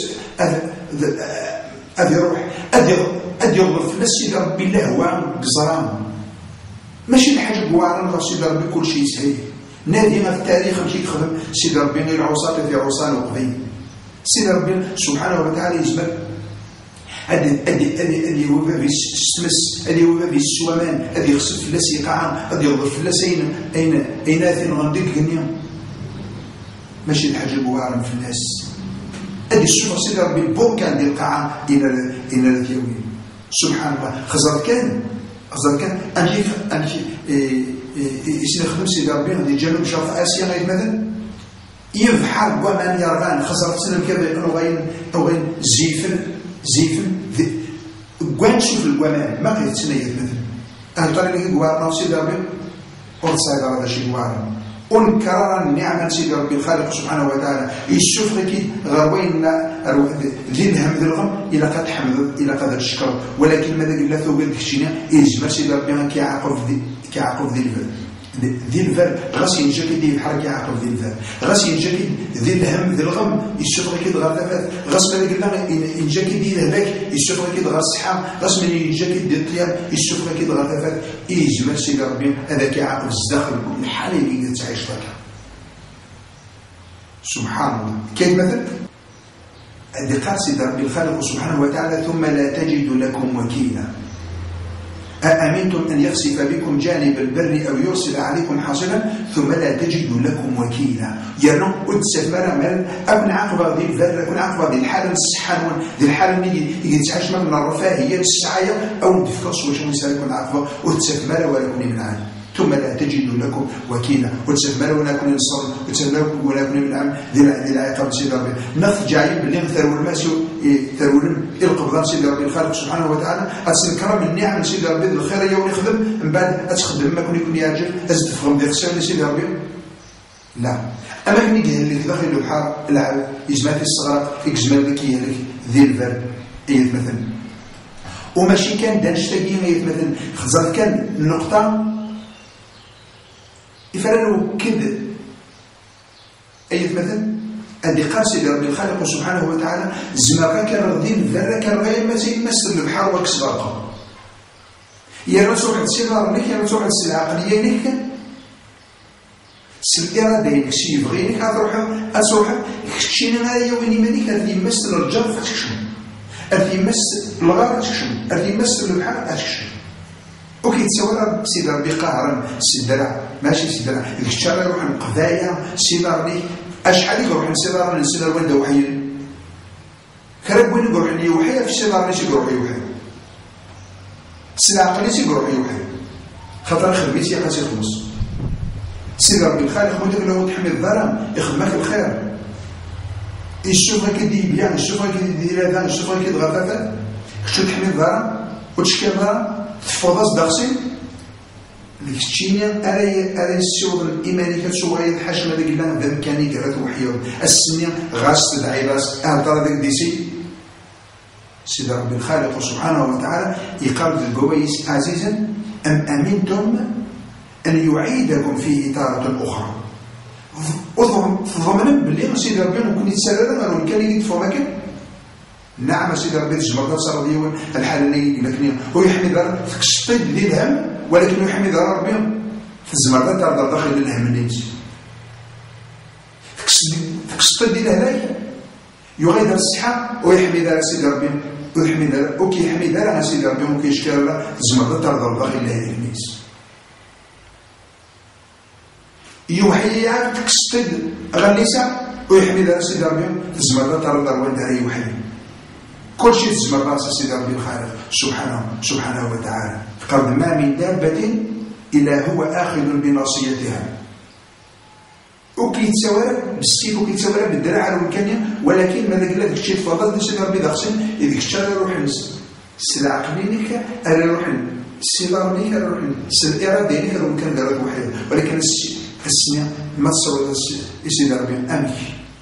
أدي روح أدي يغرف فلاس سيدي ربي الله وعن قزران ماشي الحاجة بوعران غير سيدي ربي كل شيء سهل نادي ما في التاريخ ماشي يخدم سيدي ربي غير عصاة في عصان وقضي سيدي ربي سبحانه وتعالى يجمل أدي هو بابي السمس أدي هو بابي السوامان أدي يخسف في اللاس يقعان أدي يغضر في اللاس أين آثن غنديك غنيا ماشي الحاجة بوعران في الناس أدي السفر سيدي ربي البركان ديال القاعان إلى الذيوين سبحان الله خزر كان أنشي يسنى خدم سيدي ربي غادي جنوب شرق آسيا غير مثلا يبحر ومن يرغان خسرت سلم كذا أو زيفن قوان شوف القوان ما قيت سنية مثل أهل طالب يقول قوارنا وسيد ربي ورد هذا شيء قوارنا ونكرر النعمة سيد ربي الخالق سبحانه وتعالى يشوف لك غروين ذي الهم ذي الغم إلى قد حمد إلى قد الشكر ولكن ماذا قل له ثوبت كشينا يجمع سيد ربي كيعقب ذي الفال غاس ينجاكد دي بحال كيعقب ذي الفال غاس ينجاكد ذي الهم ذي الغم يشوف لك غير دافات غاس ماذا قل له ينجاكد دي الهلاك يشوف لك غير الصحة غاس من ينجاكد دي الطياب يشوف لك غير دافات يجمع سيد ربي هذا كيعقب الزداخل الحال اللي تعيش لك سبحان الله. كيف مثل هذه قال سيد ربي الخالق سبحانه وتعالى ثم لا تجد لكم وكيلا أأمنتم أن يخسف بكم جانب البر أو يرسل عليكم حاصبا ثم لا تجد لكم وكيلا يعني أدسف مرمل أكون عقبة ذي البر أكون عقبة ذي الحالة السحان ذي الحالة اللي يتعاش من الرفاهية السعاية أو ندفقص وش يكون عقبة أدسف مرة ولكم من عالم ثم لا تجد لكم وكيلا وتسمى ولا كن ينصر وتسمى ولا كن من عام ذي العقاب سيد ربي نث جايب اللي ثروا الماس ثروا القبضان سيد ربي الخالق سبحانه وتعالى أتذكر من نعم سيد ربي الخير يوم يخدم من بعد أتخدم ما كن يكون يعجل أزدفهم ذي خسر سيد ربي لا أما إني جهل لك داخل البحر العاب يجمع في الصغار يجمع لك يهلك ذي الفرد مثلا وماشي كان دانشتاقين مثلا خزر كان النقطة يفعلوا كذا أي مثلا أدي قاسي ربي الخالق سبحانه وتعالى زماغا كان رضين ذرة كان غير ما يمثل البحر وكسباقه يا رسول السلام لك يا رسول السلام عقلية لك الإرادة يكشي يبغينك أتروح يكشينا هذا يويني مالك هذا يمثل الرجال فتكشم هذا يمثل الغار فتكشم هذا يمثل البحر فتكشم وكيتصور سيد ربي قهرا سيدنا ماشي سيدنا الشارع يروح القضايا سيدنا لي اشحال يروح سيدنا لسيدنا الوالد وحي كرب وين يروح لي وحي في سيدنا ليش يروح يوحي سيدنا عقلي يروح يوحي خاطر خدمتي قاسي خمس سيد ربي الخالق مدير له تحمي الظلام يخدمك الخير يشوفك كي بيان يشوفك كي يدير هذا يشوفك كي تغفى شو تحمي الظلام وتشكي الظلام تفضل داخسي الكتشينيا أري السور الإيماني كتشوف غاية الحشمة ذاك الله ذا مكاني كرات وحيود السنين غاس تدعي راس أهدر ذاك ديسي سيد ربي الخالق سبحانه وتعالى يقال القويس عزيزا أم أمنتم أن يعيدكم فيه تارة أخرى ضمنا باللي سيد ربي ممكن يتسرر ما كان يدفع مكان نعم سيد ربي تجمع صار ديون الحالي لكن هو يحمي دار تكشطيد ذي الهم ولكن يحمي دار ربي في الزمرة ترضى داخل الهم النيت تكشطيد ذي الهلاك يغير الصحة ويحمي دار سيد ربي ويحمي دار وكي يحمي دار سيد ربي وكي يشكر له الزمرة ترضى داخل الهم النيت يوحي تكشطيد غنيسة ويحمي دار سيد ربي الزمرة ترضى والدار يوحي كل شيء تزمر راس سيد ربي الخالق سبحانه وتعالى قال ما من دابة إلا هو آخذ بناصيتها وكيتساوى بالسيف وكيتساوى بالدراع والكانية ولكن ماذا قال لك الشيء تفضل سيد ربي داخسين إذا كشتغل روح السلع عقلينك أنا روح السلع ليك روح الإرادة ليك روح كان دارك وحيد ولكن السنة ما تصور سيد ربي أمك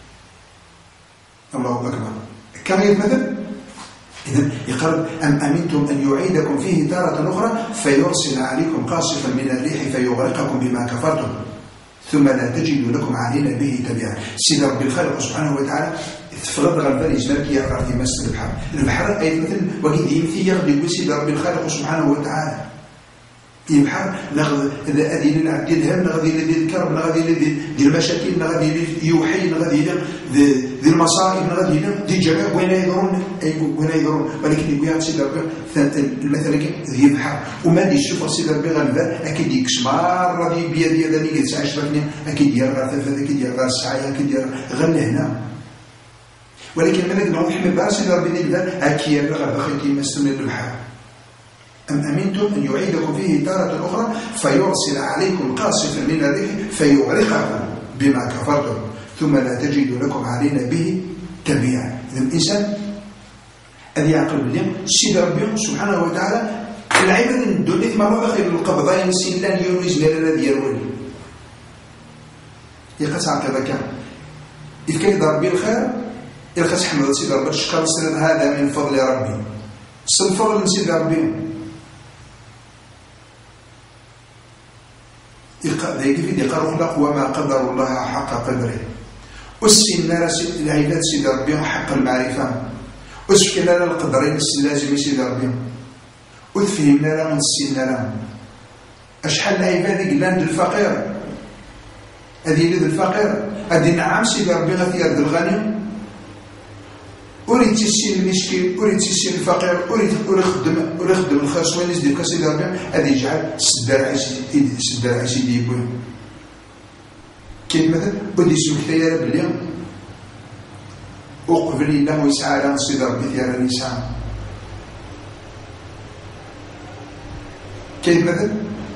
الله أكبر كما يتمثل إذن يقول أم أمنتم أن يعيدكم فيه تارة أخرى فيرسل عليكم قاصفا من الريح فيغرقكم بما كفرتم ثم لا تجدوا لكم علينا به تبعا سيد ربي الخالق سبحانه وتعالى تفرض غنبال يجمالك يا غارتي مس البحر أي مثل وقيد يمثي يغلق سيد ربي الخالق سبحانه وتعالى البحر نغذي أذين العبد الهم نغذي لذي الكرب نغذي لذي المشاكل نغذي يوحي نغذي ذي المصائب نغذي ذي جميع وين يضرون ولكن يقول يا سيد ربي المثل ذي البحر وما دي الشفر سيد ربي غنبال أكيد يكشمار رضي بيدي ذا نيجي تسعى شبكني أكيد يرغى ثلاثة أكيد يرغى السعي أكيد يرغى غنى هنا ولكن ماذا نوضح من بعض سيد ربي ذي البحر أكيد يرغى بخيتي مستمر بالبحر أم أمنتم أن يعيدكم فيه تارة أخرى فيرسل عليكم قاصفا من الريح فيغرقكم بما كفرتم ثم لا تجدوا لكم علينا به تبيعا. إذا الإنسان أن يعقل بلي السيد ربي سبحانه وتعالى العباد ندوني مرة خير القبضة ينسي لان يونيز لا ديالو يقاس هكذا كان إذ كان ربي الخير يلقى حمد سيد ربي الشكر سنة هذا من فضل ربي الفضل من سيد ربي يقرأ لك وما قدر الله حق قدره والسنة العباد سيد ربي حق المعرفة وسفكنا لنا القدرين لازم سيد ربي وتفهمنا لهم السنة لهم أشحال العباد قلنا الفقير هذه يد الفقير هذه نعم سيد ربي غادي يرد الغني أريد تسين المسكين أريد تسين الفقير أريد يخدم الخاص وين يزيد سيد ربي هذا يجعل سدار عيسي يبوه كيف مثلا بدي سوك تيار باليوم وقبل الله ويسعى على سيد ربي تيار النساء كيف مثلا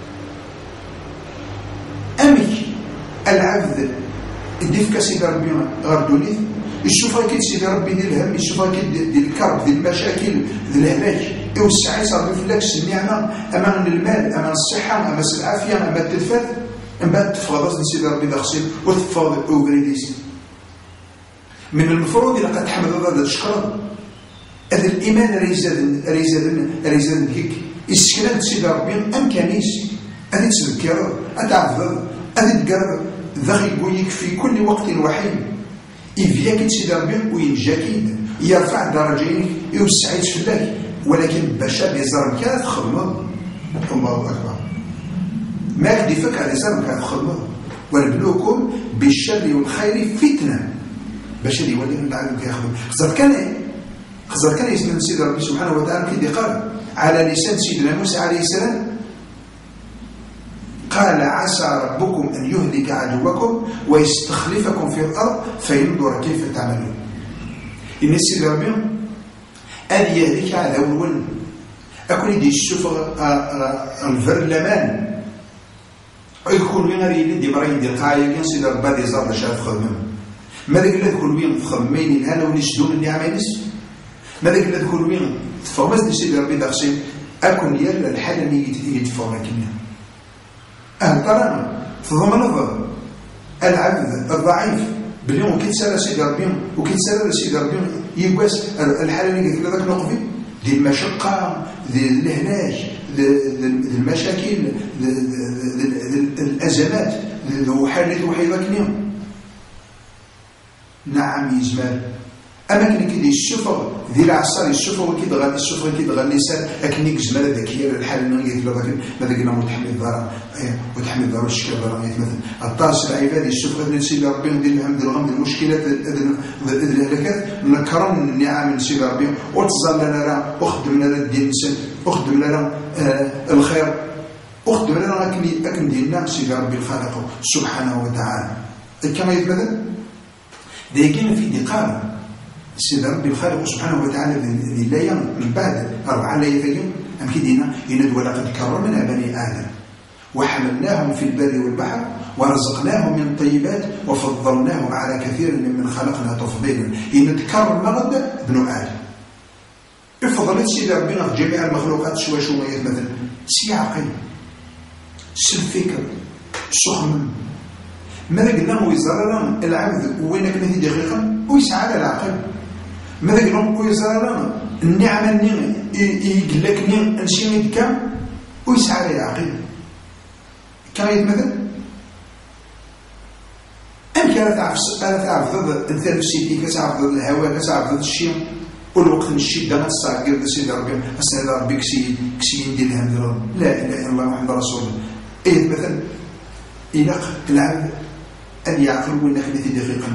أمك العبد يديفك سيد ربي غردوني يشوفها كي سيد ربي ديال الهم يشوفها كي ديال الكرب ديال المشاكل ديال الهلاك يوسع يصرف في لك النعمه امان المال امان الصحه امان العافيه امان التلفات من بعد تفرض سيد ربي داخل وتفرض اوغريديس من المفروض الا قد تحمد الله تشكر هذا الايمان ريزاد هيك يسكن سيد ربي امكانيس هذه تذكر اتعرض هذه تقرب ذا يقولك في كل وقت وحين يفياك سيد ربي وينجاكيد يرفع درجينك يوسع يتفلاك ولكن باشا بيزار كانت تخدمه الله اكبر ما يكدفك على زار كانت تخدمه ونبلوكم بالشر والخير فتنه باش اللي يولي من العالم كيخدم خزر كان يسمى سيد ربي سبحانه وتعالى كي قال على لسان سيدنا موسى عليه السلام قال عسى ربكم أن يهلك عدوكم ويستخلفكم في الأرض فينظر كيف تعملون. إن السيد ربي أن يهلك على أول أكون يدي الشوف الفرلمان يكون وين ريلي دي مريض القاية كان سيد ربي دي زار شاف خدمة ماذا قال يكون وين خدمين الهنا ونشدون اللي عمليس ماذا قال يكون وين تفهمت سيد ربي داخسين أكون يلا الحالة اللي يتفهم كنا ترانا تضمن العبد الضعيف باليوم كيتسالى سيدي ربي وكيتسالى سيدي ربي يقاس الحاله اللي قلت لك نقفي ديال المشقه ديال الهلاك ديال المشاكل ديال الازمات وحالات وحيده كنيم نعم يزمال اماكن كيدير السفر ديال العصار السفر كيتغني السفر كيتغني الانسان اكني جمال هذاك هي الحال اللي قلت لك ماذا قلنا متحمل الضرر وتحمل الضرر الشكل الضرر مثلا الطاس العباد السفر ديال سيدي ربي ندير الهم ديال الغم المشكلات الهلاكات نكرم النعم من سيدي ربي وتظل لنا راه وخدم لنا الدين الانسان وخدم لنا الخير وخدم لنا اكن ديالنا سيدي ربي الخالق سبحانه وتعالى كما يتمثل دايكين في دقامه السيد ربي الخالق سبحانه وتعالى لله من بعد 4 ليالي أم كدينا يند ولقد كرمنا بني آدم وحملناهم في البر والبحر ورزقناهم من الطيبات وفضلناهم على كثير ممن خلقنا تفضيلا يند كرم غدا ابن آدم بفضل السيد ربنا في جميع المخلوقات شوية مثلا سيعقل سلفكر سخم ماذا قلنا ويزرر العبد وينك نتي دقيقا ويسعى على العقل ماذا قلنا ويزرر النعمة يقول لك نشيمي كام ويسعى على العقل كما يتمثل أم كانت تعرف ضد الثالث كتعرف ضد الهواء كتعرف ضد الشيم والوقت من الشدة ما تستعجل سيدي ربي أسأل ربي كسي يدير الهم لا إله إلا الله محمد رسول الله يتمثل إلاق العبد أن يعقل وينك نتي دقيقا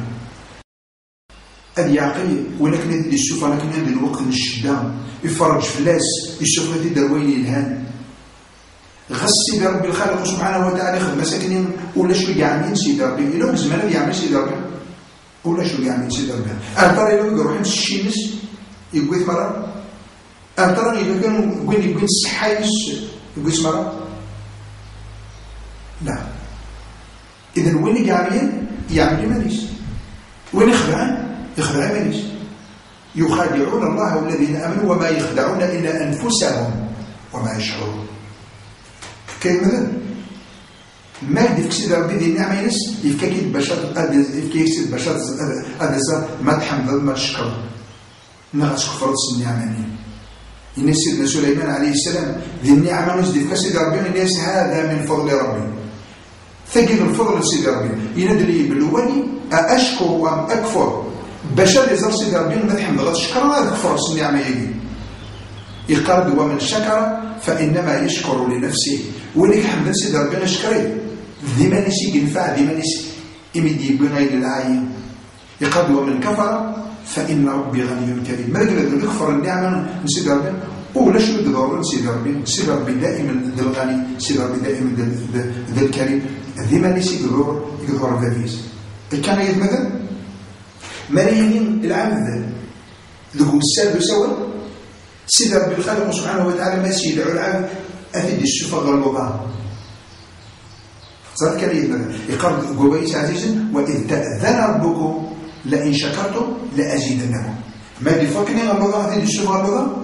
أن يعقل وينك نتي الشوف أنا كنا ندير الوقت من الشدة يفرج فلاس يشوف نتي دروين الهان غس سيدي ربي الخالق سبحانه وتعالى يخدم مساكنين ولا شو يعمل سيدي ربي إلا بزمان يعمل سيدي ربي ولا شو يعمل سيدي ربي ترى إلا يروح الشينس يقول مرة ترى إلا كانوا يقول الصحايس يقول مرة لا إذن وين يعمل مانيس وين يخدع مانيش يخادعون الله والذين آمنوا وما يخدعون إلا أنفسهم وما يشعرون. كاين مثلا ما يدفك سيدي ربي ديال النعمة ينس يفكاكيد باش يفكاكيد باش هذا ما تحمد ما تشكر ما غتشكر النعمة ينس سيدنا سليمان عليه السلام ذي النعمة ينس ديفكا سيدي ربي ينس هذا من فضل ربي ثقيل الفضل سيدي ربي ينادي لي بالوالي أشكر وأم أكفر باش يزر سيدي ربي ما تحمد غتشكر هذا كفر النعمة يجي يقال ومن شكر فإنما يشكر لنفسه ولك حمد سيدي ربي شكري ديما نسي ينفع ديما نسي إمدي بنا إلى العين يقال ومن كفر فإن ربي غني كريم ما قال يكفر النعمة من سيدي ربي ولا شو يدور سيدي ربي دائما ذا الغني سيدي ربي دائما ذا الكريم ديما نسي يدور فافيس كان يتمثل ملايين العبد ذو الساد سوا سيدي ربي الخالق سبحانه وتعالى ما سيدعو العبد أفيد الشفاء غلوظان صار كان يتمثل يقال قبيس عزيزا وإذ تأذن ربكم لئن شكرتم لأزيدنكم ما بيفكني غلوظان أفيد الشفاء غلوظان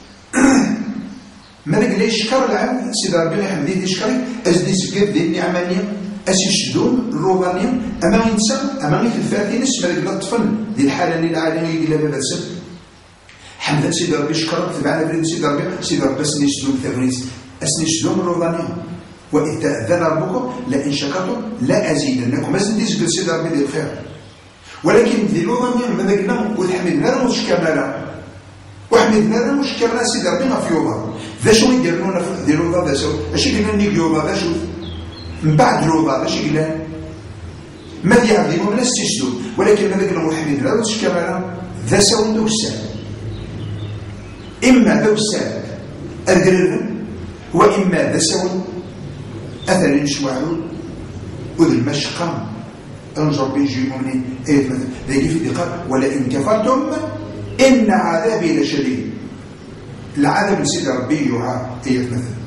ما نقول يشكر العبد سيدي ربي يحمديه يشكري أزدي سكت ديال النعمانية أسيشدون الروضانية أما ينسى أما يتفاتين اسم هذاك الطفل ديال الحالة اللي العالمية إلا بابا سب حمدا سيدي ربي شكر تبعنا بريد سيدي ربي أسني شدون تفريز أسني شدون الروضانية وإذ تأذن ربكم لئن شكرتم لا أزيدنكم أزدي سكت سيدي ربي ديال الخير ولكن ديال الروضانية ماذا قلنا وتحمدنا لا وشكرنا لا وحمدنا لا وشكرنا سيدي ربي ما في يوضا ذا شو يديرون ديال الوضا ذا شو أشي قلنا نيك يوضا ذا شو من بعد الوضع اش قلنا ما يعظموا الناس تشدوا ولكن ماذا قلنا محمد لا تشكر ذا سون ذو الساد اما ذو الساد القرر واما ذا سون اثر شوعون وذي المشقه انظر بيجي مني ايه مثلا ذي في دقه ولئن كفرتم ان عذابي لشديد العذاب سيد ربي يعاب ايه مثلا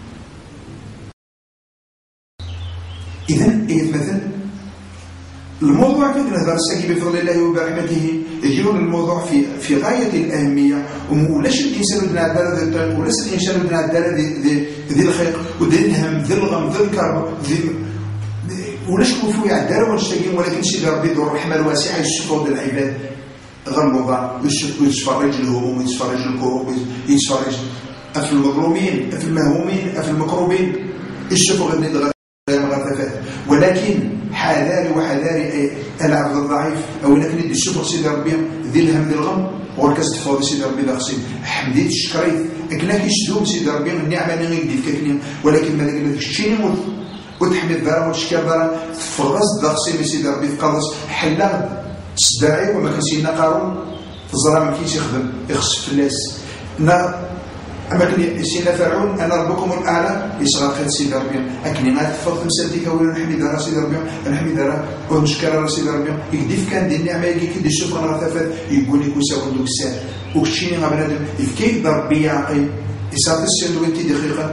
إذن إيه مثلا الموضوع في نظر الساكي بفضل الله وبرحمته يجيون الموضوع في غاية الأهمية ولاش الإنسان ودنا عدالة ذي الطريق ولاش الإنسان ودنا عدالة ذي الخير وذي الهم ذي الغم ذي الكرب ولاش كوفوا عدالة ونشتاقين ولكن سيدي ربي ذو الرحمة الواسعة يشفوا ذي العباد غمضة ويتفرج الهموم ويتفرج الكروب يتفرج في المظلومين في المهمومين في المكروبين يشفوا غدي ولكن حذاري العبد الضعيف او لكن يدي الشكر سيدي ربي ذي الهم ذي الغم وركز تفاضي سيدي ربي ذا خصيم حمديت الشكريت اكنا كيشدوم سيدي ربي النعمه اللي غيدي فيك ولكن ما داك الشيء يموت وتحمد ذا وتشكر ذا تفرز ذا خصيم سيدي ربي تقلص حلا صداعي وما كان سيدنا قارون في الظلام ما كاينش يخدم يخص فلاس أما كان سيدنا فرعون أنا ربكم الأعلى يصغر خير سيدي ربي أكني ما تفضل مسالتك ولا نحمد راه سيدي ربي نحمد راه ونشكر راه سيدي ربي يكديف كان دي النعمة يكدي الشكر راه ثفات يقول لك وساوي دوك الساعة وكشيني مع بنادم كيف ربي يعطي يصافي السن وانت دقيقة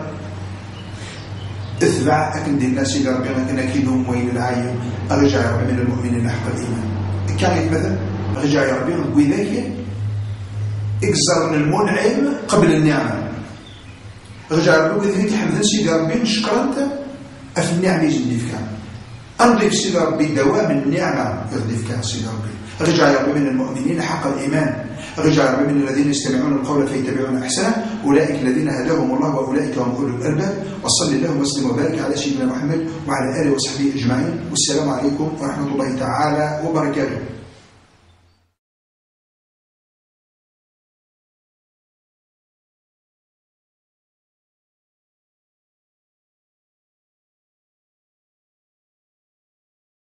اثبع أكن دينا سيدي ربي أنا كيدهم وين العايم أرجع ربي من المؤمنين حق الإيمان كان مثلا رجع ربي وذاك اكزر من المنعم قبل النعمة رجع ربي وذاك حمد سيدي ربي شكرا انت في النعمة يجدي فيك أنضيف سيدي ربي دوام النعمة يغدي فيك سيدي ربي رجع ربي من المؤمنين حق الإيمان رجع ربي من الذين يستمعون القول فيتبعون أحسنه أولئك الذين هداهم الله وأولئك هم أولو الألباب وصل اللهم وسلم وبارك على سيدنا محمد وعلى آله وصحبه أجمعين والسلام عليكم ورحمة الله تعالى وبركاته.